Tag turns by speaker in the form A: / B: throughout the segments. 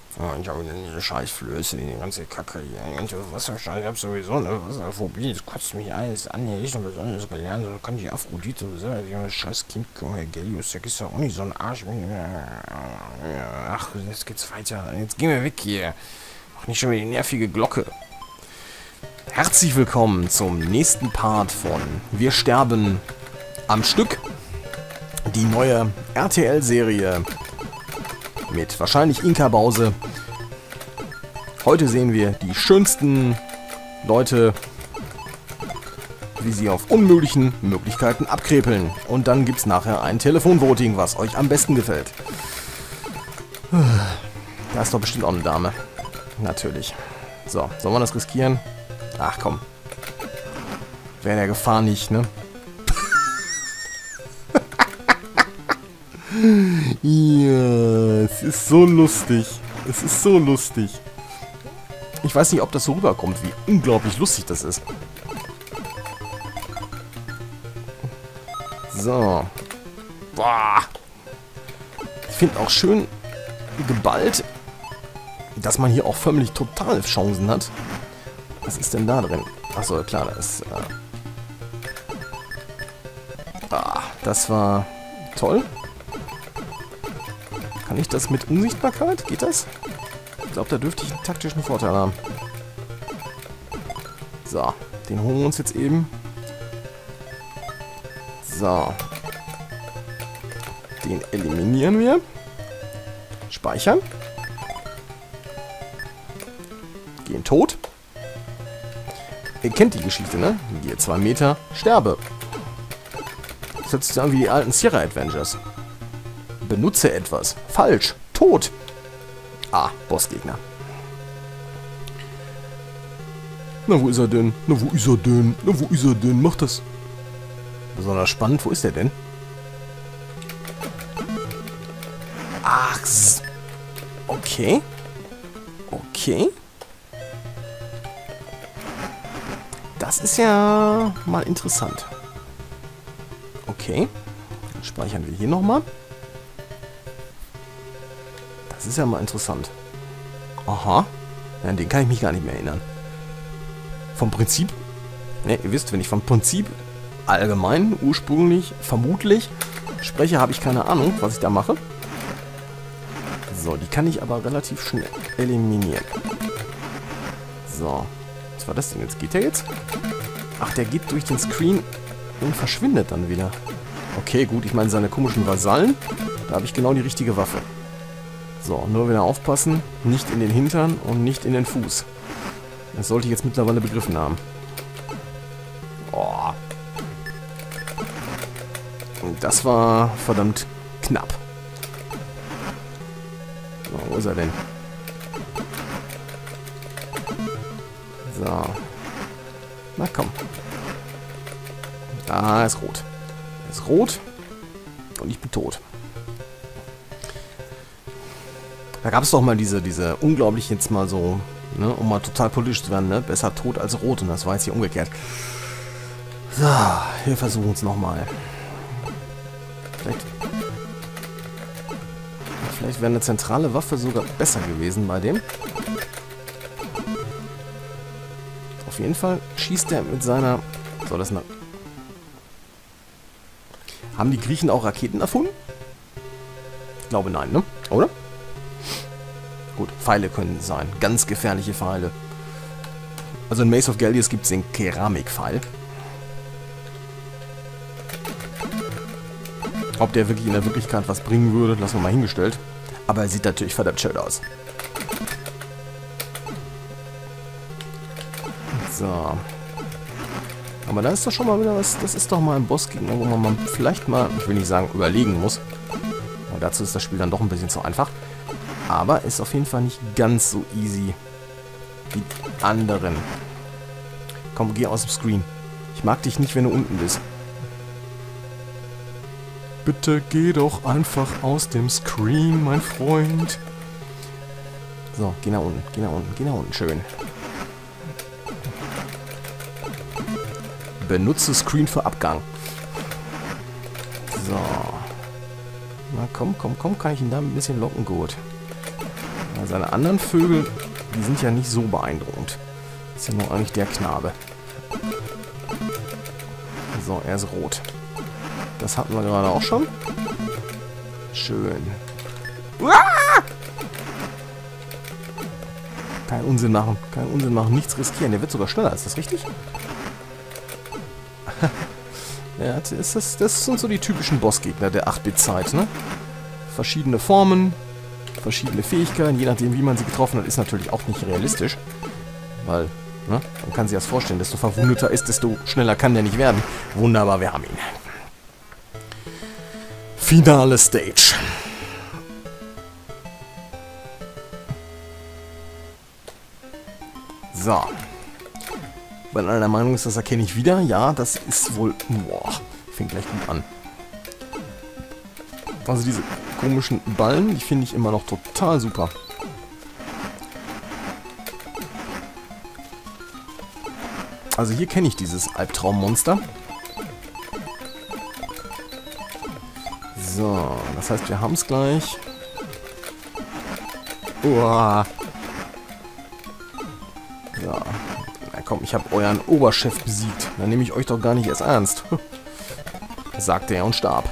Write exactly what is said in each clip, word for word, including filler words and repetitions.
A: Ja, ich habe diese Scheißflöße, die ganze Kacke hier, die ganze Wasserscheiße, ich hab sowieso eine Wasserphobie, das kotzt mich alles an, hier ich noch was anderes gelernt, so kann die Aphrodite, so, die haben scheiß Kind, Junge, Gelius, der ist ja auch nicht so ein Arsch. Ach, jetzt geht's weiter, jetzt gehen wir weg hier. Mach nicht schon wieder die nervige Glocke. Herzlich willkommen zum nächsten Part von Wir sterben am Stück. Die neue R T L-Serie mit wahrscheinlich Inka Bause. Heute sehen wir die schönsten Leute, wie sie auf unmöglichen Möglichkeiten abkrepeln. Und dann gibt es nachher ein Telefonvoting, was euch am besten gefällt. Da ist doch bestimmt auch eine Dame. Natürlich. So, sollen wir das riskieren? Ach komm. Wäre der Gefahr nicht, ne? Ja, es ist so lustig. Es ist so lustig. Ich weiß nicht, ob das so rüberkommt, wie unglaublich lustig das ist. So. Boah. Ich finde auch schön geballt, dass man hier auch förmlich total Chancen hat. Was ist denn da drin? Achso, klar, da ist... Äh ah, das war toll. Kann ich das mit Unsichtbarkeit? Geht das? Ich glaube, da dürfte ich einen taktischen Vorteil haben. So, den holen wir uns jetzt eben. So. Den eliminieren wir. Speichern. Gehen tot. Ihr kennt die Geschichte, ne? Gehe zwei Meter, sterbe. Das hört sich an wie die alten Sierra Adventures. Benutze etwas. Falsch. Tot. Ah, Bossgegner. Na, wo ist er denn? Na, wo ist er denn? Na, wo ist er denn? Mach das. Besonders spannend. Wo ist er denn? Ach, okay. Okay. Das ist ja mal interessant. Okay. Dann speichern wir hier nochmal. Das ist ja mal interessant. Aha. Ja, an den kann ich mich gar nicht mehr erinnern. Vom Prinzip... Ne, ihr wisst, wenn ich vom Prinzip allgemein, ursprünglich, vermutlich spreche, habe ich keine Ahnung, was ich da mache. So, die kann ich aber relativ schnell eliminieren. So. Was war das denn jetzt? Geht der jetzt? Ach, der geht durch den Screen und verschwindet dann wieder. Okay, gut. Ich meine, seine komischen Vasallen, da habe ich genau die richtige Waffe. So, nur wieder aufpassen. Nicht in den Hintern und nicht in den Fuß. Das sollte ich jetzt mittlerweile begriffen haben. Oh. Und das war verdammt knapp. So, wo ist er denn? So. Na komm. Da ist rot. Er ist rot. Und ich bin tot. Da gab es doch mal diese, diese unglaublich jetzt mal so, ne, um mal total politisch zu werden, ne? Besser tot als rot. Und das war jetzt hier umgekehrt. So, wir versuchen es nochmal. Vielleicht, vielleicht wäre eine zentrale Waffe sogar besser gewesen bei dem. Auf jeden Fall schießt er mit seiner... So, das eine... Haben die Griechen auch Raketen erfunden? Ich glaube nein, ne? Oder? Gut, Pfeile können es sein. Ganz gefährliche Pfeile. Also in Mace of Gallius gibt es den Keramikpfeil. Ob der wirklich in der Wirklichkeit was bringen würde, lassen wir mal hingestellt. Aber er sieht natürlich verdammt schön aus. So. Aber da ist doch schon mal wieder was. Das ist doch mal ein Bossgegner, wo man mal vielleicht mal, ich will nicht sagen, überlegen muss. Aber dazu ist das Spiel dann doch ein bisschen zu einfach. Aber ist auf jeden Fall nicht ganz so easy wie die anderen. Komm, geh aus dem Screen. Ich mag dich nicht, wenn du unten bist. Bitte geh doch einfach aus dem Screen, mein Freund. So, geh nach unten, geh nach unten, geh nach unten. Schön. Benutze Screen für Abgang. So. Na komm, komm, komm, kann ich ihn da ein bisschen locken? Gut.
B: Seine anderen Vögel, die sind ja nicht so beeindruckend. Ist ja nur eigentlich der Knabe. So, er ist rot. Das hatten wir gerade auch schon. Schön. Uah! Kein Unsinn machen. Kein Unsinn machen. Nichts riskieren. Der wird sogar schneller. Ist das richtig? Ja, das, ist, das sind so die typischen Bossgegner der acht Bit Zeit, ne? Verschiedene Formen, verschiedene Fähigkeiten, je nachdem wie man sie getroffen hat, ist natürlich auch nicht realistisch. Weil, ne? Man kann sich das vorstellen, desto verwundeter ist, desto schneller kann der nicht werden. Wunderbar, wir haben ihn. Finale Stage. So. Wenn einer der Meinung ist, das erkenne ich wieder, ja, das ist wohl... Boah, fängt gleich gut an. Also diese komischen Ballen, die finde ich immer noch total super. Also hier kenne ich dieses Albtraummonster. So, das heißt, wir haben es gleich. Uah. Ja. Na komm, ich habe euren Oberchef besiegt. Dann nehme ich euch doch gar nicht erst ernst. Sagte er und starb.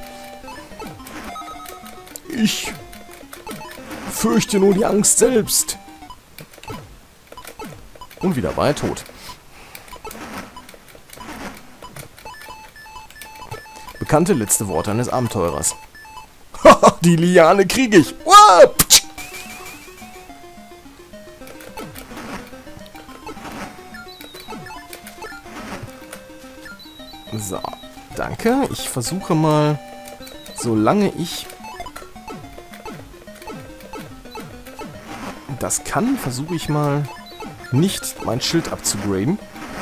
B: Ich fürchte nur die Angst selbst. Und wieder war er tot. Bekannte letzte Worte eines Abenteurers. Die Liane kriege ich. So, danke. Ich versuche mal, solange ich das kann, versuche ich mal nicht mein Schild abzugraden.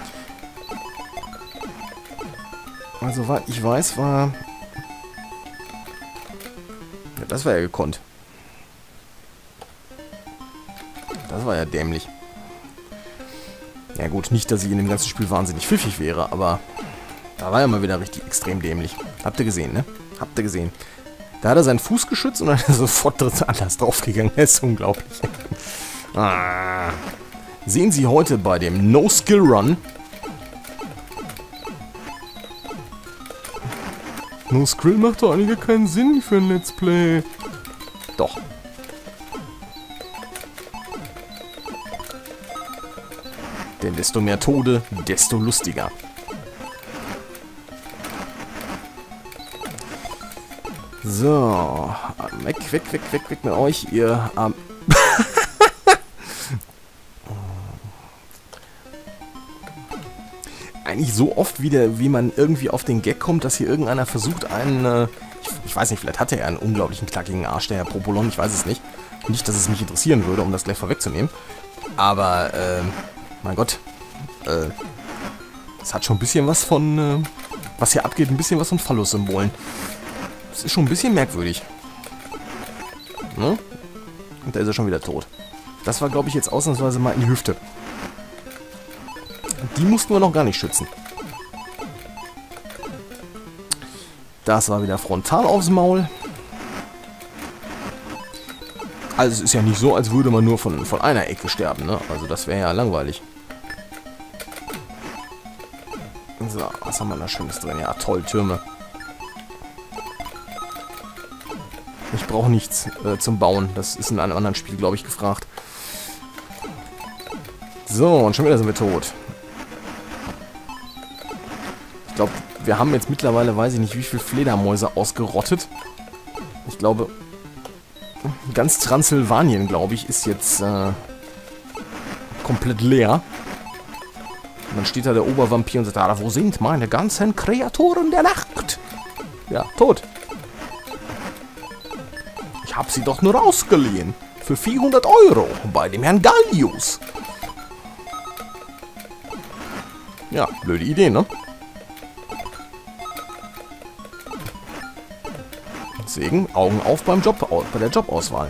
B: Also, soweit ich weiß, war... Ja, das war ja gekonnt. Das war ja dämlich. Ja gut, nicht, dass ich in dem ganzen Spiel wahnsinnig pfiffig wäre, aber... Da war er mal wieder richtig extrem dämlich. Habt ihr gesehen, ne? Habt ihr gesehen. Da hat er seinen Fuß geschützt und dann ist er sofort anders draufgegangen. Das ist unglaublich. Ah. Sehen Sie heute bei dem No-Skill-Run. No-Skill macht doch eigentlich keinen Sinn für ein Let's Play. Doch. Denn desto mehr Tode, desto lustiger. So, weg, weg, weg, weg, weg mit euch, ihr ähm Eigentlich so oft wieder, wie man irgendwie auf den Gag kommt, dass hier irgendeiner versucht, einen, äh, ich, ich weiß nicht, vielleicht hatte er einen unglaublichen knackigen Arsch, der Herr Propolon, ich weiß es nicht. Nicht, dass es mich interessieren würde, um das gleich vorwegzunehmen. Aber, äh, mein Gott, äh, es hat schon ein bisschen was von, äh, was hier abgeht, ein bisschen was von Phallus-Symbolen. Das ist schon ein bisschen merkwürdig. Ne? Und da ist er schon wieder tot. Das war, glaube ich, jetzt ausnahmsweise mal in die Hüfte. Die mussten wir noch gar nicht schützen. Das war wieder frontal aufs Maul. Also es ist ja nicht so, als würde man nur von, von einer Ecke sterben, ne? Also das wäre ja langweilig. So, was haben wir da Schönes drin? Ja, toll, Türme. Ich brauche nichts äh, zum Bauen. Das ist in einem anderen Spiel, glaube ich, gefragt. So, und schon wieder sind wir tot. Ich glaube, wir haben jetzt mittlerweile, weiß ich nicht, wie viele Fledermäuse ausgerottet. Ich glaube, ganz Transsilvanien, glaube ich, ist jetzt äh, komplett leer. Und dann steht da der Obervampir und sagt, ah, wo sind meine ganzen Kreaturen der Nacht? Ja, tot. Ich habe sie doch nur ausgeliehen. Für vierhundert Euro bei dem Herrn Gallius. Ja, blöde Idee, ne? Deswegen Augen auf beim Job, bei der Jobauswahl.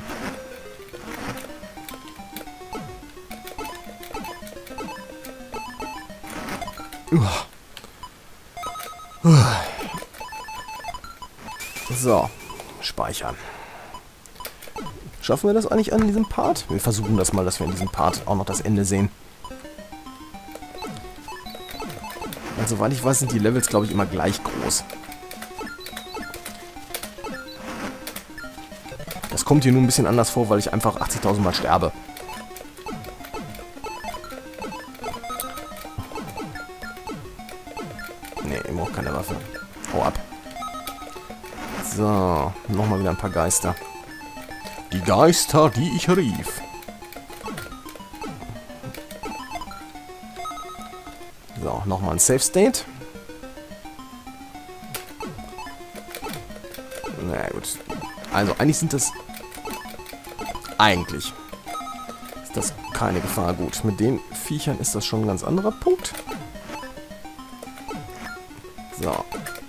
B: So, speichern. Schaffen wir das eigentlich an diesem Part? Wir versuchen das mal, dass wir in diesem Part auch noch das Ende sehen. Und soweit ich weiß, sind die Levels, glaube ich, immer gleich groß. Das kommt hier nur ein bisschen anders vor, weil ich einfach achtzigtausend Mal sterbe. Nee, ich brauche keine Waffe. Hau ab. So, nochmal wieder ein paar Geister. Die Geister, die ich rief. So, nochmal ein Safe State. Na naja, gut. Also, eigentlich sind das... Eigentlich ist das keine Gefahr. Gut, mit den Viechern ist das schon ein ganz anderer Punkt. So.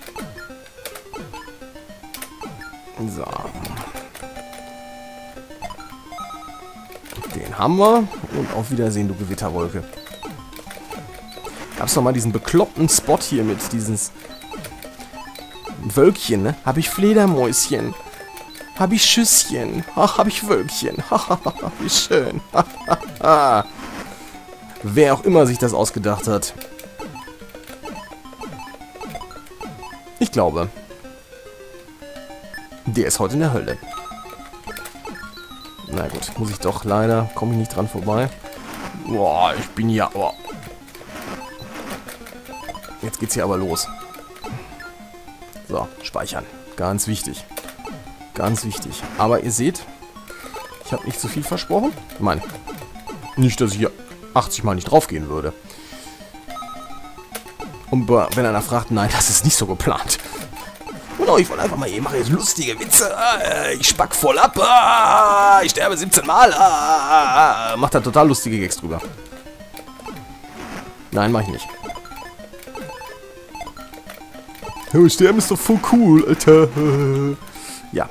B: So. Den haben wir. Und auf Wiedersehen, du Gewitterwolke. Gab's doch mal diesen bekloppten Spot hier mit dieses Wölkchen, ne? Hab ich Fledermäuschen. Hab ich Schüsschen. Ach, hab ich Wölkchen. Hahaha, wie schön. Wer auch immer sich das ausgedacht hat. Ich glaube, der ist heute in der Hölle. Na gut, muss ich doch leider, komme ich nicht dran vorbei. Boah, ich bin ja... Oh. Jetzt geht's hier aber los. So, speichern. Ganz wichtig. Ganz wichtig. Aber ihr seht, ich habe nicht zu viel versprochen. Ich meine, nicht, dass ich hier achtzig Mal nicht draufgehen würde. Und wenn einer fragt, nein, das ist nicht so geplant. Genau, ich wollte einfach mal, ich mache jetzt lustige Witze. Ich spack voll ab. Ich sterbe siebzehn Mal. Macht da total lustige Gags drüber. Nein, mach ich nicht. Oh, sterben ist doch voll cool, Alter. Ja.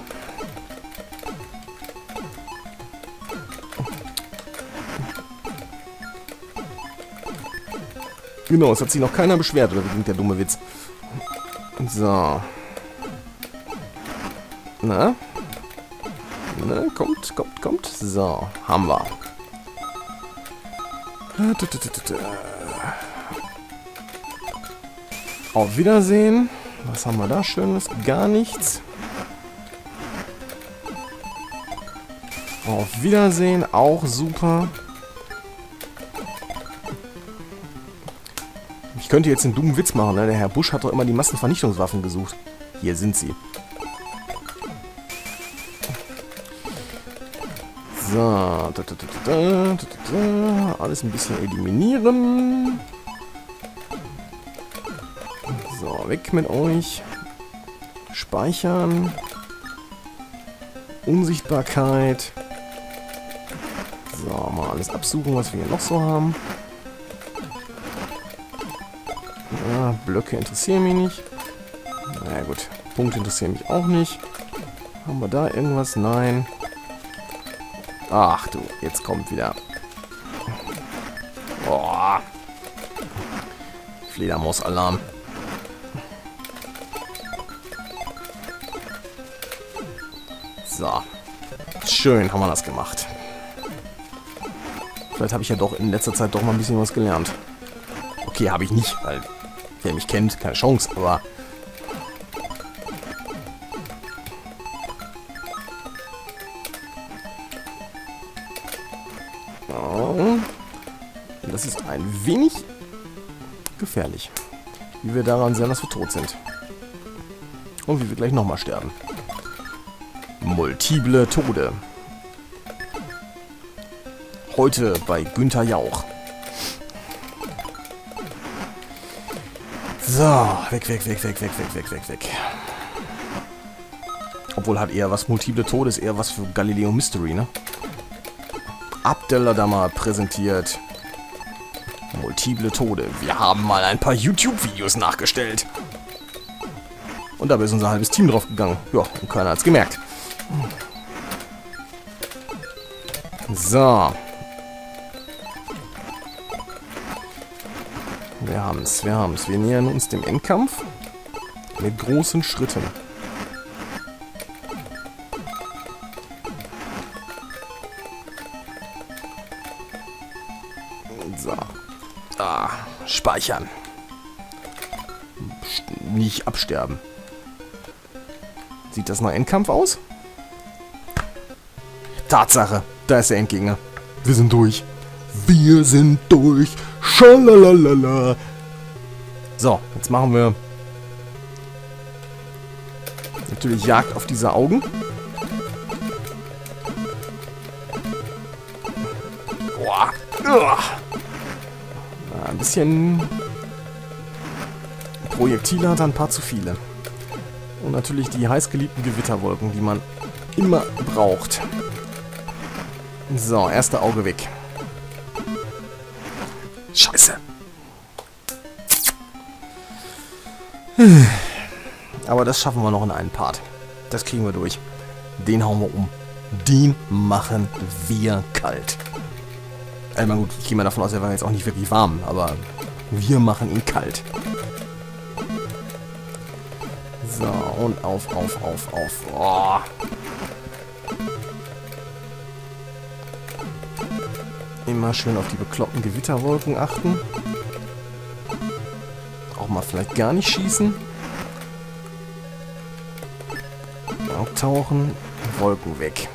B: Genau, es hat sich noch keiner beschwert, oder wie klingt der dumme Witz? So. Na? Na, kommt, kommt, kommt. So, haben wir. Auf Wiedersehen. Was haben wir da Schönes? Gar nichts. Auf Wiedersehen, auch super. Ich könnte jetzt einen dummen Witz machen, ne? Der Herr Bush hat doch immer die Massenvernichtungswaffen gesucht. Hier sind sie. So. Da, da, da, da, da, da. Alles ein bisschen eliminieren. So, weg mit euch. Speichern. Unsichtbarkeit. So, mal alles absuchen, was wir hier noch so haben. Ja, Blöcke interessieren mich nicht. Na ja, gut, Punkte interessieren mich auch nicht. Haben wir da irgendwas? Nein. Ach du, jetzt kommt wieder. Boah. Fledermaus-Alarm. So. Schön haben wir das gemacht. Vielleicht habe ich ja doch in letzter Zeit doch mal ein bisschen was gelernt. Okay, habe ich nicht, weil wer mich kennt, keine Chance, aber... Oh. Das ist ein wenig gefährlich. Wie wir daran sehen, dass wir tot sind. Und wie wir gleich nochmal sterben. Multiple Tode. Heute bei Günther Jauch. So, weg, weg, weg, weg, weg, weg, weg, weg, weg. Obwohl hat eher was Multiple Tode, ist eher was für Galileo Mystery, ne? Abdel da mal präsentiert. Multiple Tode. Wir haben mal ein paar YouTube-Videos nachgestellt. Und dabei ist unser halbes Team drauf gegangen. Ja, und keiner hat's gemerkt. So. Wir haben es, wir haben es. Wir nähern uns dem Endkampf mit großen Schritten. So. Ah, speichern. Nicht absterben. Sieht das nach Endkampf aus? Tatsache, da ist der Endgegner. Wir sind durch. Wir sind durch. Schalalala. So, jetzt machen wir natürlich Jagd auf diese Augen. Boah. Uah. Ein bisschen Projektile hat er ein paar zu viele. Und natürlich die heißgeliebten Gewitterwolken, die man immer braucht. So, erste Auge weg. Scheiße. Aber das schaffen wir noch in einem Part. Das kriegen wir durch. Den hauen wir um. Den machen wir kalt. Äh, na gut, ich gehe mal davon aus, er war jetzt auch nicht wirklich warm, aber wir machen ihn kalt. So, und auf, auf, auf, auf. Oh. Immer schön auf die bekloppten Gewitterwolken achten. Auch mal vielleicht gar nicht schießen. Abtauchen, Wolken weg.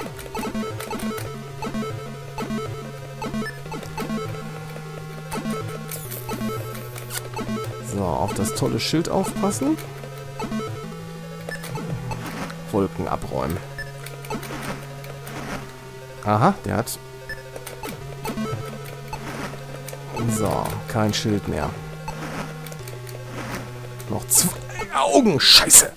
B: So, auf das tolle Schild aufpassen. Wolken abräumen. Aha, der hat... So, kein Schild mehr. Noch zwei Augen, scheiße!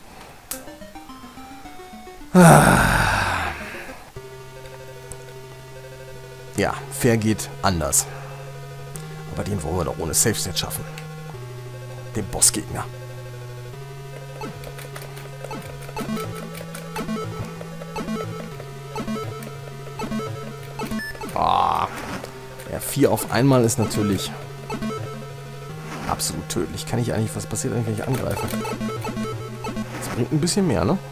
B: Ja, fair geht anders. Aber den wollen wir doch ohne Safe-Set schaffen. Den Bossgegner. Ah, ja, vier auf einmal ist natürlich absolut tödlich. Kann ich eigentlich, was passiert eigentlich, wenn ich angreife? Das bringt ein bisschen mehr, ne?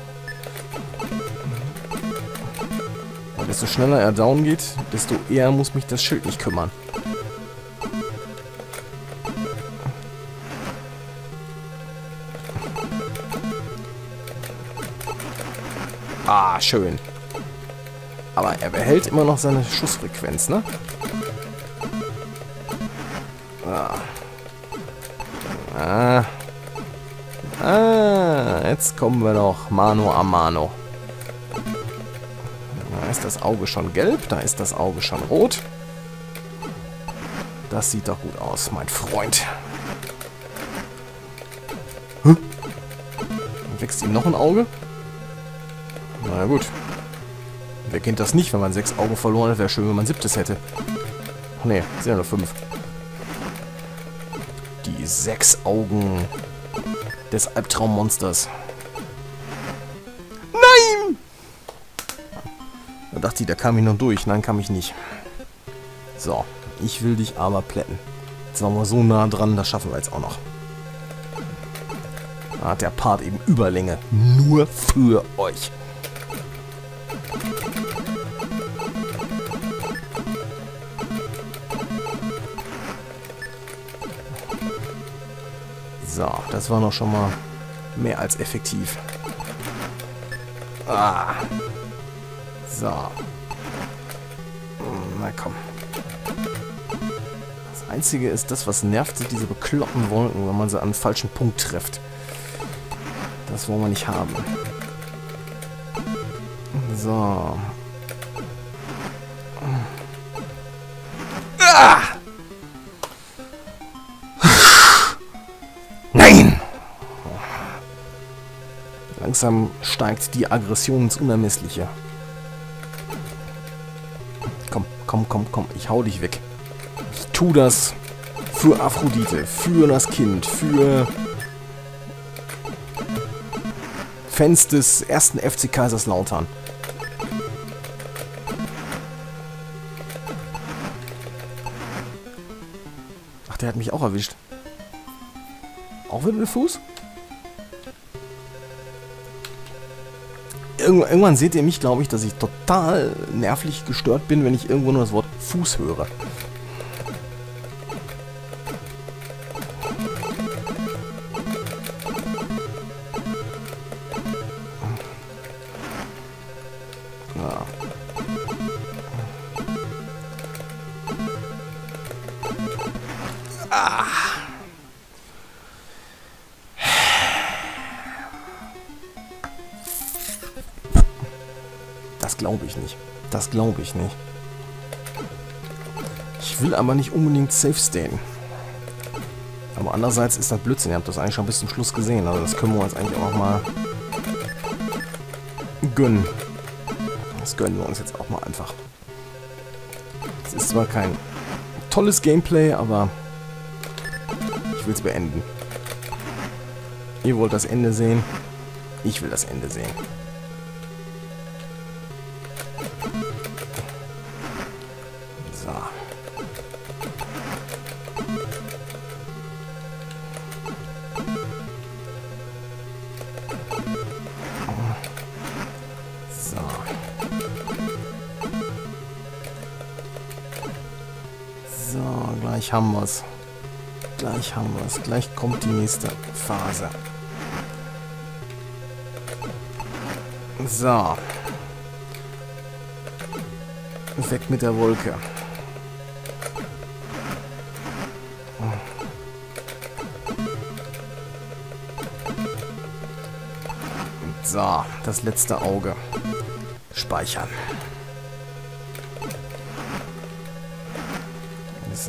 B: Weil desto schneller er down geht, desto eher muss mich das Schild nicht kümmern. Ah, schön. Aber er behält immer noch seine Schussfrequenz, ne? Ah. Ah. Ah, jetzt kommen wir doch Mano a Mano. Da ist das Auge schon gelb, da ist das Auge schon rot. Das sieht doch gut aus, mein Freund. Hm? Wächst ihm noch ein Auge? Na gut. Wer kennt das nicht, wenn man sechs Augen verloren hat? Wäre schön, wenn man siebtes hätte. Ach nee, sind ja nur fünf. Die sechs Augen des Albtraummonsters. Nein! Da dachte ich, da kam ich noch durch. Nein, kam ich nicht. So, ich will dich aber plätten. Jetzt waren wir so nah dran, das schaffen wir jetzt auch noch. Da hat der Part eben Überlänge. Nur für euch. So, das war noch schon mal mehr als effektiv. Ah. So. Na komm. Das Einzige ist, das was nervt, sind diese bekloppten Wolken, wenn man sie an den falschen Punkt trifft. Das wollen wir nicht haben. So. Ah! Nein! Langsam steigt die Aggression ins Unermessliche. Komm, komm, komm, komm. Ich hau dich weg. Ich tu das für Aphrodite, für das Kind, für Fans des ersten F C Kaiserslautern. Ach, der hat mich auch erwischt. Auch wieder mit Fuß? Irgendw irgendwann seht ihr mich, glaube ich, dass ich total nervlich gestört bin, wenn ich irgendwo nur das Wort Fuß höre. Ah. Das glaube ich nicht. Das glaube ich nicht. Ich will aber nicht unbedingt safe stehen. Aber andererseits ist das Blödsinn. Ihr habt das eigentlich schon bis zum Schluss gesehen. Also das können wir uns eigentlich auch noch mal gönnen. Das gönnen wir uns jetzt auch mal einfach. Es ist zwar kein tolles Gameplay, aber ich will es beenden. Ihr wollt das Ende sehen. Ich will das Ende sehen. So. So. So, gleich haben wir es. Gleich haben wir es. Gleich kommt die nächste Phase. So. Weg mit der Wolke. So, das letzte Auge. Speichern. So.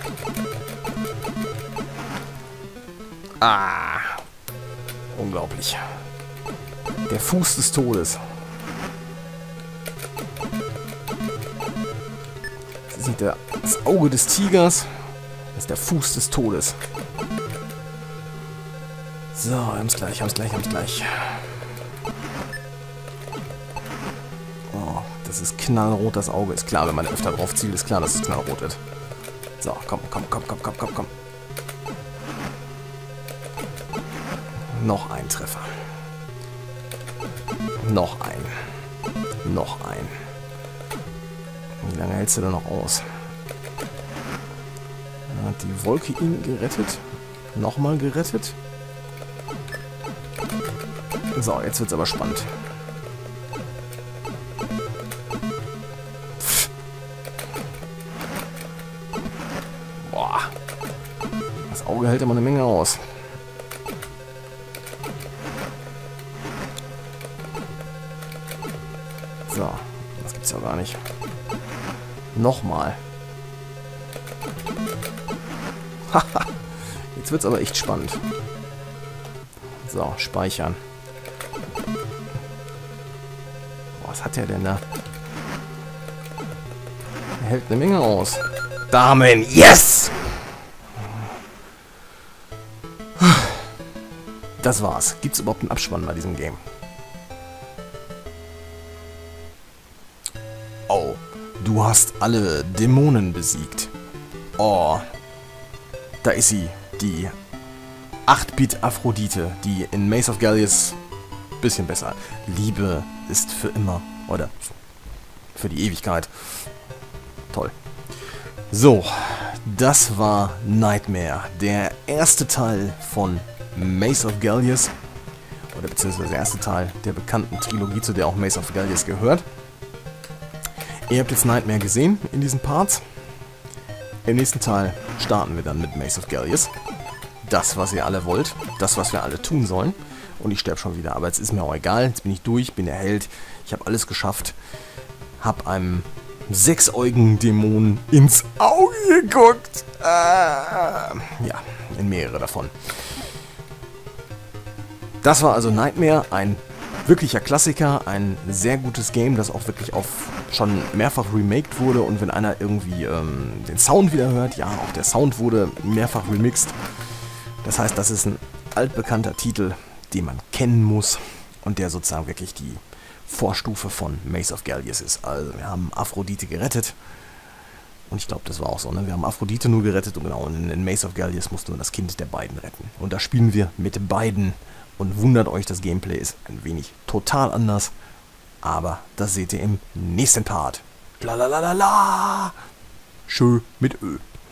B: Ah. Unglaublich. Der Fuß des Todes. Das ist der, das Auge des Tigers. Das ist der Fuß des Todes. So, wir haben es gleich, haben es gleich, haben es gleich. Oh, das ist knallrot, das Auge. Ist klar, wenn man öfter drauf zielt, ist klar, dass es knallrot wird. So, komm, komm, komm, komm, komm, komm, komm. Noch ein Treffer. Noch ein. Noch ein. Wie lange hältst du da noch aus? Hat die Wolke ihn gerettet? Nochmal gerettet? So, jetzt wird's aber spannend. Boah. Das Auge hält immer eine Menge aus. So, das gibt's ja gar nicht. Nochmal. Haha. Jetzt wird's aber echt spannend. So, speichern. Boah, was hat der denn da? Er hält eine Menge aus. Damen, yes! Das war's. Gibt's überhaupt einen Abspann bei diesem Game? Oh, du hast alle Dämonen besiegt. Oh, da ist sie, die acht Bit Aphrodite, die in Maze of Gallius bisschen besser. Liebe ist für immer, oder für die Ewigkeit. Toll. So, das war Nightmare, der erste Teil von Maze of Gallius, oder beziehungsweise der erste Teil der bekannten Trilogie, zu der auch Maze of Gallius gehört. Ihr habt jetzt Nightmare gesehen in diesen Parts. Im nächsten Teil starten wir dann mit Maze of Gallius. Das, was ihr alle wollt. Das, was wir alle tun sollen. Und ich sterbe schon wieder. Aber jetzt ist mir auch egal. Jetzt bin ich durch, bin der Held. Ich habe alles geschafft. Hab einem sechsäugigen Dämon ins Auge geguckt. Äh, ja, in mehrere davon. Das war also Nightmare. Ein wirklicher Klassiker, ein sehr gutes Game, das auch wirklich auf schon mehrfach remaked wurde. Und wenn einer irgendwie ähm, den Sound wieder hört, ja, auch der Sound wurde mehrfach remixed. Das heißt, das ist ein altbekannter Titel, den man kennen muss und der sozusagen wirklich die Vorstufe von Maze of Gallius ist. Also wir haben Aphrodite gerettet und ich glaube, das war auch so, ne? Wir haben Aphrodite nur gerettet und genau, und in Maze of Gallius mussten wir das Kind der beiden retten. Und da spielen wir mit beiden. Und wundert euch, das Gameplay ist ein wenig total anders. Aber das seht ihr im nächsten Part. Lalalala. Schö mit Ö.